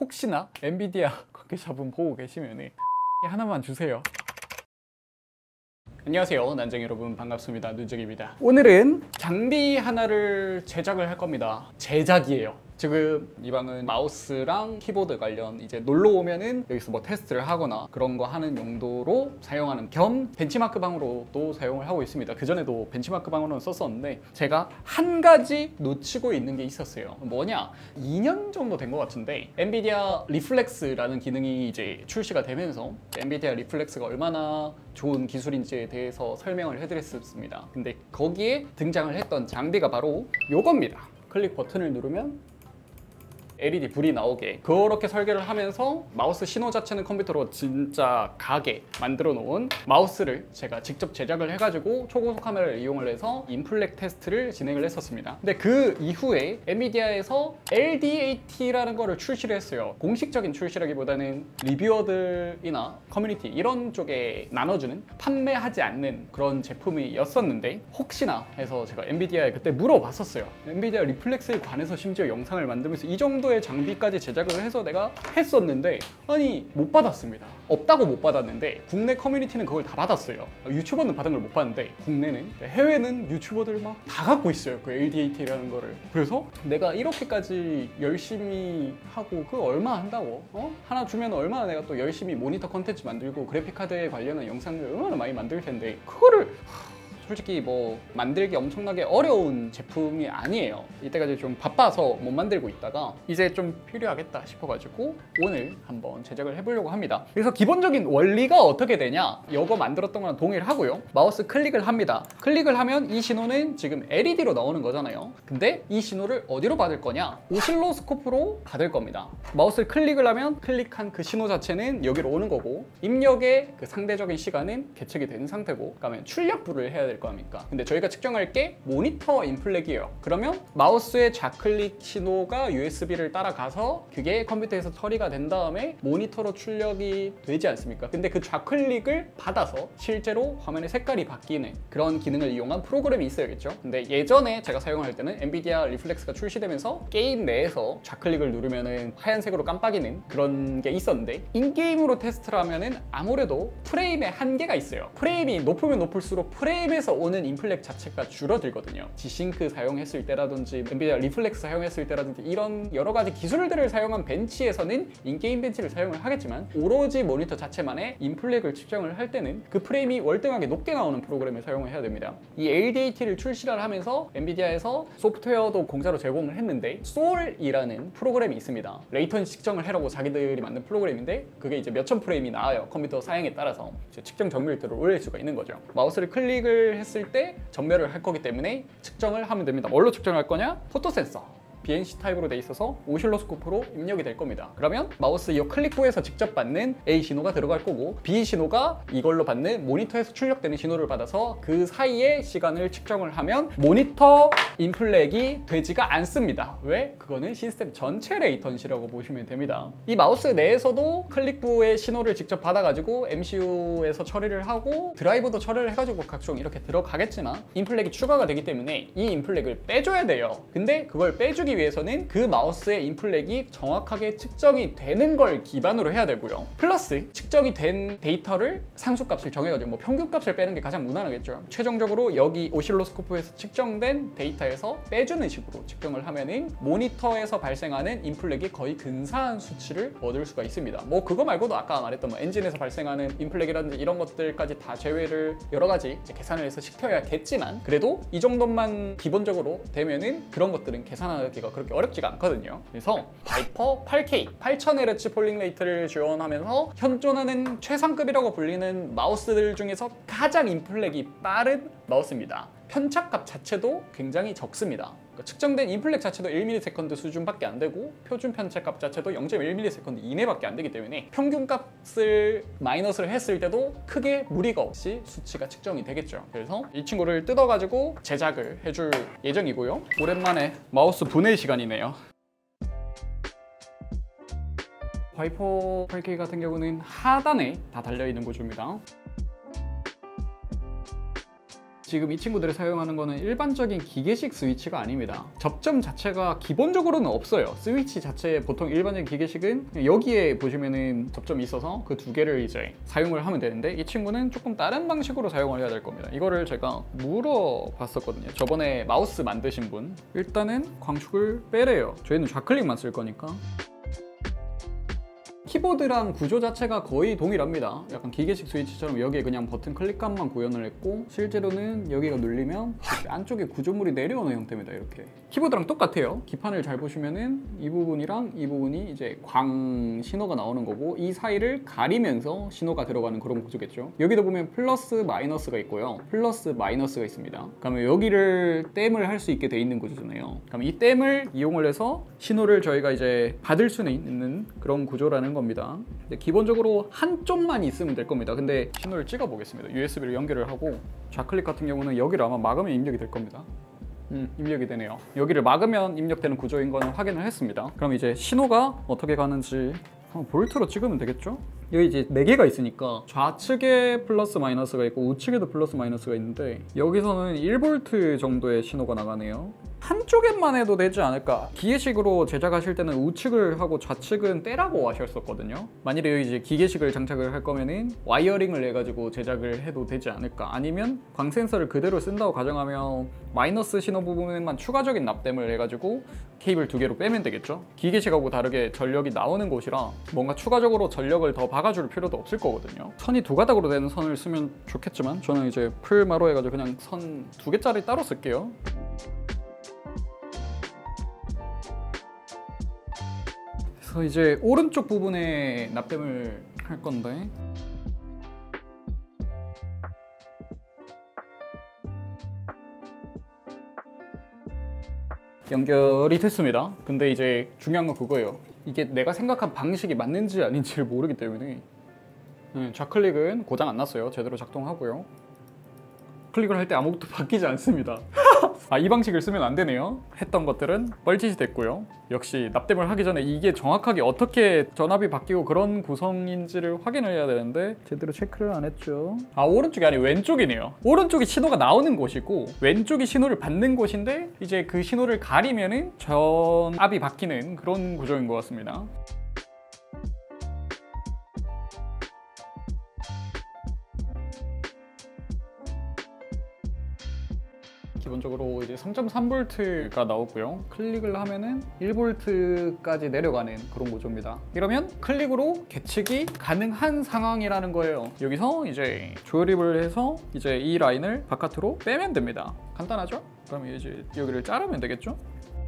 혹시나 엔비디아 관계자분 보고 계시면 하나만 주세요. 안녕하세요, 난쟁이 여러분, 반갑습니다. 눈쟁입니다. 오늘은 장비 하나를 제작을 할 겁니다. 제작이에요. 지금 이 방은 마우스랑 키보드 관련 이제 놀러 오면은 여기서 뭐 테스트를 하거나 그런 거 하는 용도로 사용하는 겸 벤치마크 방으로도 사용을 하고 있습니다. 그전에도 벤치마크 방으로는 썼었는데 제가 한 가지 놓치고 있는 게 있었어요. 뭐냐, 2년 정도 된 것 같은데 엔비디아 리플렉스라는 기능이 이제 출시가 되면서 엔비디아 리플렉스가 얼마나 좋은 기술인지에 대해서 설명을 해드렸습니다. 근데 거기에 등장을 했던 장비가 바로 요겁니다. 클릭 버튼을 누르면 LED 불이 나오게 그렇게 설계를 하면서 마우스 신호 자체는 컴퓨터로 진짜 가게 만들어 놓은 마우스를 제가 직접 제작을 해가지고 초고속 카메라를 이용을 해서 인플렉 테스트를 진행을 했었습니다. 근데 그 이후에 엔비디아에서 LDAT라는 거를 출시를 했어요. 공식적인 출시라기보다는 리뷰어들이나 커뮤니티 이런 쪽에 나눠주는, 판매하지 않는 그런 제품이었었는데 혹시나 해서 제가 엔비디아에 그때 물어봤었어요. 엔비디아 리플렉스에 관해서 심지어 영상을 만들면서 이 정도의 장비까지 제작을 해서 내가 했었는데 아니 못 받았습니다. 없다고 못 받았는데 국내 커뮤니티는 그걸 다 받았어요. 유튜버는 받은 걸 못 받는데 국내는, 해외는 유튜버들 막 다 갖고 있어요, 그 LDAT라는 거를. 그래서 내가 이렇게까지 열심히 하고 그 얼마 한다고? 하나 주면 얼마나 내가 또 열심히 모니터 컨텐츠 만들고 그래픽카드에 관련한 영상을 얼마나 많이 만들 텐데 그거를 솔직히 뭐 만들기 엄청나게 어려운 제품이 아니에요. 이때까지 좀 바빠서 못 만들고 있다가 이제 좀 필요하겠다 싶어가지고 오늘 한번 제작을 해보려고 합니다. 그래서 기본적인 원리가 어떻게 되냐, 이거 만들었던 거랑 동일하고요. 마우스 클릭을 합니다. 클릭을 하면 이 신호는 지금 LED로 나오는 거잖아요. 근데 이 신호를 어디로 받을 거냐, 오실로스코프로 받을 겁니다. 마우스를 클릭을 하면 클릭한 그 신호 자체는 여기로 오는 거고 입력의 그 상대적인 시간은 계측이 된 상태고, 그러면 출력부를 해야 될 거 아닙니까? 근데 저희가 측정할 게 모니터 인플렉이에요. 그러면 마우스의 좌클릭 신호가 USB를 따라가서 그게 컴퓨터에서 처리가 된 다음에 모니터로 출력이 되지 않습니까? 근데 그 좌클릭을 받아서 실제로 화면의 색깔이 바뀌는 그런 기능을 이용한 프로그램이 있어야겠죠. 근데 예전에 제가 사용할 때는 엔비디아 리플렉스가 출시되면서 게임 내에서 좌클릭을 누르면은 하얀색으로 깜빡이는 그런 게 있었는데 인게임으로 테스트를 하면은 아무래도 프레임에 한계가 있어요. 프레임이 높으면 높을수록 프레임에서 오는 인플렉 자체가 줄어들거든요. G싱크 사용했을 때라든지 엔비디아 리플렉스 사용했을 때라든지 이런 여러 가지 기술들을 사용한 벤치에서는 인게임 벤치를 사용을 하겠지만 오로지 모니터 자체만의 인플렉을 측정을 할 때는 그 프레임이 월등하게 높게 나오는 프로그램을 사용을 해야 됩니다. 이 LDAT를 출시를 하면서 엔비디아에서 소프트웨어도 공짜로 제공을 했는데 소울이라는 프로그램이 있습니다. 레이턴시 측정을 해라고 자기들이 만든 프로그램인데 그게 이제 몇천 프레임이 나와요. 컴퓨터 사양에 따라서 측정 정밀도를 올릴 수가 있는 거죠. 마우스를 클릭을 했을 때 전멸을 할 거기 때문에 측정을 하면 됩니다. 뭘로 측정할 거냐? 포토 센서. BNC 타입으로 돼 있어서 오실로스코프로 입력이 될 겁니다. 그러면 마우스 이 클릭부에서 직접 받는 A 신호가 들어갈 거고 B 신호가 이걸로 받는 모니터에서 출력되는 신호를 받아서 그 사이에 시간을 측정을 하면 모니터 인플렉이 되지가 않습니다. 왜? 그거는 시스템 전체 레이턴시라고 보시면 됩니다. 이 마우스 내에서도 클릭부의 신호를 직접 받아가지고 MCU에서 처리를 하고 드라이버도 처리를 해가지고 각종 이렇게 들어가겠지만 인플렉이 추가가 되기 때문에 이 인플렉을 빼줘야 돼요. 근데 그걸 빼주기 위해서는 그 마우스의 인플렉이 정확하게 측정이 되는 걸 기반으로 해야 되고요. 플러스 측정이 된 데이터를 상수값을 정해가지고 뭐 평균값을 빼는 게 가장 무난하겠죠. 최종적으로 여기 오실로스코프에서 측정된 데이터에서 빼주는 식으로 측정을 하면은 모니터에서 발생하는 인플렉이 거의 근사한 수치를 얻을 수가 있습니다. 뭐 그거 말고도 아까 말했던 뭐 엔진에서 발생하는 인플렉이라든지 이런 것들까지 다 제외를 여러 가지 이제 계산을 해서 시켜야겠지만 그래도 이 정도만 기본적으로 되면은 그런 것들은 계산하기가 그렇게 어렵지가 않거든요. 그래서 바이퍼 8K 8000Hz 폴링 레이트를 지원하면서 현존하는 최상급이라고 불리는 마우스들 중에서 가장 인플렉이 빠른 마우스입니다. 편착값 자체도 굉장히 적습니다. 그러니까 측정된 인플렉 자체도 1ms 수준밖에 안 되고 표준 편착값 자체도 0.1ms 이내밖에 안 되기 때문에 평균값을 마이너스를 했을 때도 크게 무리가 없이 수치가 측정이 되겠죠. 그래서 이 친구를 뜯어가지고 제작을 해줄 예정이고요. 오랜만에 마우스 분해 시간이네요. 바이퍼 8K 같은 경우는 하단에 다 달려있는 구조입니다. 지금 이 친구들이 사용하는 거는 일반적인 기계식 스위치가 아닙니다. 접점 자체가 기본적으로는 없어요. 스위치 자체 보통 일반적인 기계식은 여기에 보시면은 접점이 있어서 그 두 개를 이제 사용을 하면 되는데 이 친구는 조금 다른 방식으로 사용을 해야 될 겁니다. 이거를 제가 물어봤었거든요. 저번에 마우스 만드신 분. 일단은 광축을 빼래요. 저희는 좌클릭만 쓸 거니까. 키보드랑 구조 자체가 거의 동일합니다. 약간 기계식 스위치처럼 여기에 그냥 버튼 클릭감만 구현을 했고 실제로는 여기가 눌리면 이렇게 안쪽에 구조물이 내려오는 형태입니다. 이렇게 키보드랑 똑같아요. 기판을 잘 보시면은 이 부분이랑 이 부분이 이제 광 신호가 나오는 거고 이 사이를 가리면서 신호가 들어가는 그런 구조겠죠. 여기도 보면 플러스 마이너스가 있고요. 플러스 마이너스가 있습니다. 그러면 여기를 댐을 할 수 있게 돼 있는 구조잖아요. 그럼 이 댐을 이용을 해서 신호를 저희가 이제 받을 수는 있는 그런 구조라는 겁니다. 근데 기본적으로 한쪽만 있으면 될 겁니다. 근데 신호를 찍어 보겠습니다. USB를 연결을 하고 좌클릭 같은 경우는 여기를 아마 막으면 입력이 될 겁니다. 입력이 되네요. 여기를 막으면 입력되는 구조인 거는 확인을 했습니다. 그럼 이제 신호가 어떻게 가는지 한번 볼트로 찍으면 되겠죠? 여기 이제 4개가 있으니까 좌측에 플러스 마이너스가 있고 우측에도 플러스 마이너스가 있는데 여기서는 1V 정도의 신호가 나가네요. 한쪽에만 해도 되지 않을까? 기계식으로 제작하실 때는 우측을 하고 좌측은 떼라고 하셨었거든요. 만일에 여기 이제 기계식을 장착을 할 거면은 와이어링을 해가지고 제작을 해도 되지 않을까? 아니면 광 센서를 그대로 쓴다고 가정하면 마이너스 신호 부분에만 추가적인 납땜을 해가지고 케이블 2개로 빼면 되겠죠? 기계식하고 다르게 전력이 나오는 곳이라 뭔가 추가적으로 전력을 더 박아줄 필요도 없을 거거든요. 선이 2가닥으로 되는 선을 쓰면 좋겠지만 저는 이제 풀마로 해가지고 그냥 선 2개짜리 따로 쓸게요. 그래서 이제 오른쪽 부분에 납땜을 할 건데 연결이 됐습니다. 근데 이제 중요한 건 그거예요. 이게 내가 생각한 방식이 맞는지 아닌지를 모르기 때문에 좌클릭은 고장 안 났어요. 제대로 작동하고요. 클릭을 할 때 아무것도 바뀌지 않습니다. 이 방식을 쓰면 안 되네요. 했던 것들은 뻘짓이 됐고요. 역시 납땜을 하기 전에 이게 정확하게 어떻게 전압이 바뀌고 그런 구성인지를 확인을 해야 되는데 제대로 체크를 안 했죠. 오른쪽이 아니고 왼쪽이네요. 오른쪽이 신호가 나오는 곳이고 왼쪽이 신호를 받는 곳인데 이제 그 신호를 가리면은 전압이 바뀌는 그런 구조인 것 같습니다. 기본적으로 이제 3.3V가 나오고요. 클릭을 하면은 1V까지 내려가는 그런 구조입니다. 이러면 클릭으로 계측이 가능한 상황이라는 거예요. 여기서 이제 조립을 해서 이제 이 라인을 바깥으로 빼면 됩니다. 간단하죠? 그럼 이제 여기를 자르면 되겠죠?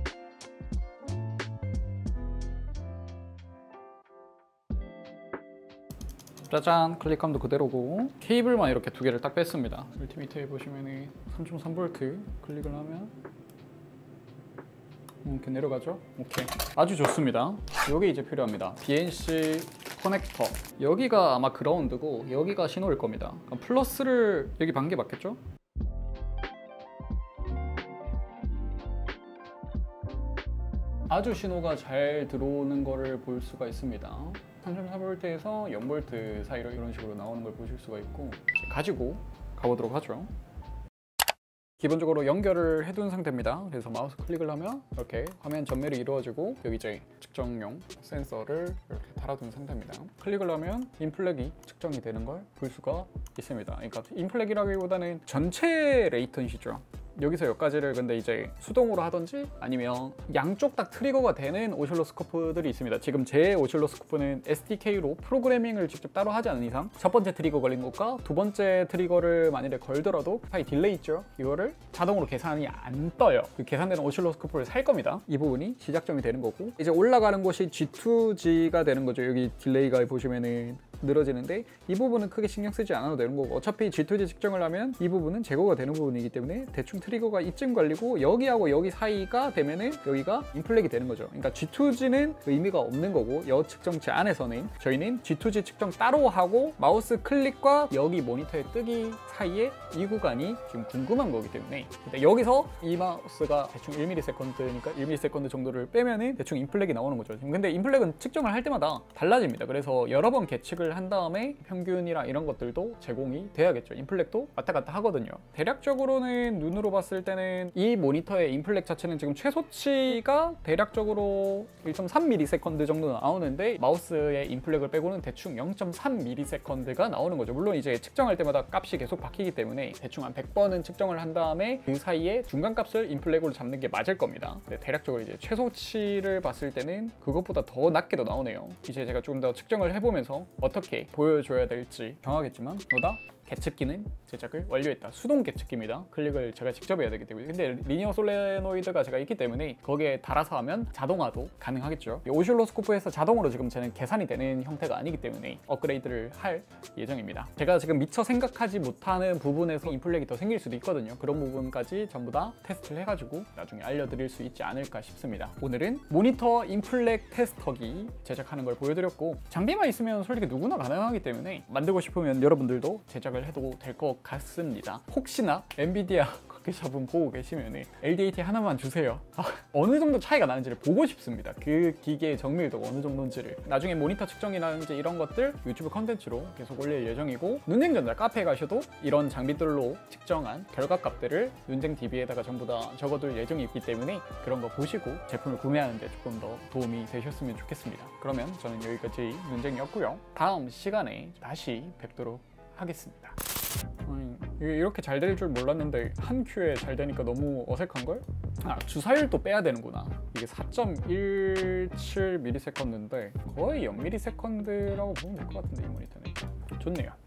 짜잔! 클릭감도 그대로고 케이블만 이렇게 2개를 딱 뺐습니다. 멀티미터에 보시면 3.3V 클릭을 하면 이렇게 내려가죠? 오케이. 아주 좋습니다. 여기 이제 필요합니다. BNC 커넥터. 여기가 아마 그라운드고 여기가 신호일 겁니다. 그럼 플러스를 여기 반 게 맞겠죠? 아주 신호가 잘 들어오는 거를 볼 수가 있습니다. 3.4V에서 0V 사이로 이런 식으로 나오는 걸 보실 수가 있고 가지고 가보도록 하죠. 기본적으로 연결을 해둔 상태입니다. 그래서 마우스 클릭을 하면 이렇게 화면 전멸이 이루어지고 여기 이제 측정용 센서를 이렇게 달아둔 상태입니다. 클릭을 하면 인플렉이 측정이 되는 걸 볼 수가 있습니다. 그러니까 인플렉이라기보다는 전체 레이턴시죠. 여기서 여기까지를 근데 이제 수동으로 하든지 아니면 양쪽 다 트리거가 되는 오실로스코프들이 있습니다. 지금 제 오실로스코프는 SDK로 프로그래밍을 직접 따로 하지 않은 이상 첫 번째 트리거 걸린 것과 두 번째 트리거를 만일에 걸더라도 사이 딜레이 있죠? 이거를 자동으로 계산이 안 떠요. 그 계산되는 오실로스코프를 살 겁니다. 이 부분이 시작점이 되는 거고 이제 올라가는 곳이 G2G가 되는 거죠. 여기 딜레이가 보시면은 늘어지는데 이 부분은 크게 신경 쓰지 않아도 되는 거고 어차피 G2G 측정을 하면 이 부분은 제거가 되는 부분이기 때문에 대충 트리거가 이쯤 걸리고 여기하고 여기 사이가 되면은 여기가 인플렉이 되는 거죠. 그러니까 G2G는 의미가 없는 거고 여 측정치 안에서는 저희는 G2G 측정 따로 하고 마우스 클릭과 여기 모니터에 뜨기 사이에 이 구간이 지금 궁금한 거기 때문에 여기서 이 마우스가 대충 1ms니까 1ms 정도를 빼면은 대충 인플렉이 나오는 거죠. 근데 인플렉은 측정을 할 때마다 달라집니다. 그래서 여러 번 계측을 테스트를 한 다음에 평균이랑 이런 것들도 제공이 돼야겠죠. 인플렉도 왔다 갔다 하거든요. 대략적으로는 눈으로 봤을 때는 이 모니터의 인플렉 자체는 지금 최소치가 대략적으로 1.3ms 정도 나오는데 마우스의 인플렉을 빼고는 대충 0.3ms가 나오는 거죠. 물론 이제 측정할 때마다 값이 계속 바뀌기 때문에 대충 한 100번은 측정을 한 다음에 그 사이에 중간값을 인플렉으로 잡는 게 맞을 겁니다. 근데 대략적으로 이제 최소치를 봤을 때는 그것보다 더 낮게도 나오네요. 이제 제가 조금 더 측정을 해보면서 어떻게 보여줘야 될지 정하겠지만 보다 계측기는 제작을 완료했다. 수동 계측기입니다. 클릭을 제가 직접 해야 되기 때문에. 근데 리니어 솔레노이드가 제가 있기 때문에 거기에 달아서 하면 자동화도 가능하겠죠. 오실로스코프에서 자동으로 지금 저는 계산이 되는 형태가 아니기 때문에 업그레이드를 할 예정입니다. 제가 지금 미처 생각하지 못하는 부분에서 인플렉이 더 생길 수도 있거든요. 그런 부분까지 전부 다 테스트를 해가지고 나중에 알려드릴 수 있지 않을까 싶습니다. 오늘은 모니터 인플렉 테스터기 제작하는 걸 보여드렸고, 장비만 있으면 솔직히 누구나 가능하기 때문에 만들고 싶으면 여러분들도 제작을 해도 될 것 같습니다. 혹시나 엔비디아 샵분 보고 계시면 LDAT 하나만 주세요. 어느 정도 차이가 나는지를 보고 싶습니다. 그 기계의 정밀도가 어느 정도인지를. 나중에 모니터 측정이라든지 이런 것들 유튜브 컨텐츠로 계속 올릴 예정이고, 눈쟁 전달 카페에 가셔도 이런 장비들로 측정한 결과값들을 눈쟁 DB에다가 전부 다 적어둘 예정이 있기 때문에 그런 거 보시고 제품을 구매하는 데 조금 더 도움이 되셨으면 좋겠습니다. 그러면 저는 여기까지 눈쟁이었고요. 다음 시간에 다시 뵙도록 하겠습니다. 이렇게 잘 될 줄 몰랐는데 한 큐에 잘 되니까 너무 어색한걸? 주사율도 빼야 되는구나. 이게 4.17ms인데 거의 0ms라고 보면 될 것 같은데 이 모니터는. 좋네요.